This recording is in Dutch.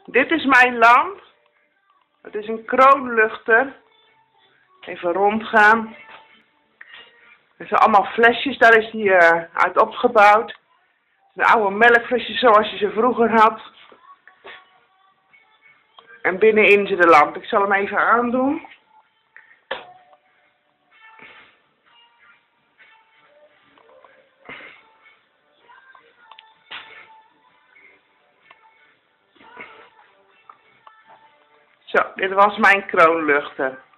Dit is mijn lamp. Het is een kroonluchter. Even rondgaan. Er zijn allemaal flesjes, daar is die uit opgebouwd. De oude melkflesjes zoals je ze vroeger had. En binnenin zit de lamp. Ik zal hem even aandoen. Zo, dit was mijn kroonluchter.